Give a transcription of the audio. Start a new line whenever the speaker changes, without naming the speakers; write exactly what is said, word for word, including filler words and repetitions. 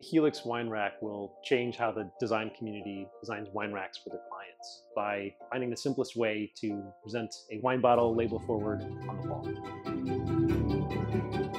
Helix wine rack will change how the design community designs wine racks for their clients by finding the simplest way to present a wine bottle label forward on the wall.